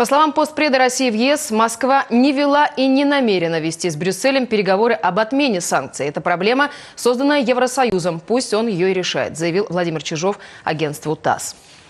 По словам постпреда России в ЕС, Москва не вела и не намерена вести с Брюсселем переговоры об отмене санкций. Это проблема, созданная Евросоюзом. Пусть он ее и решает, заявил Владимир Чижов агентству ТАСС.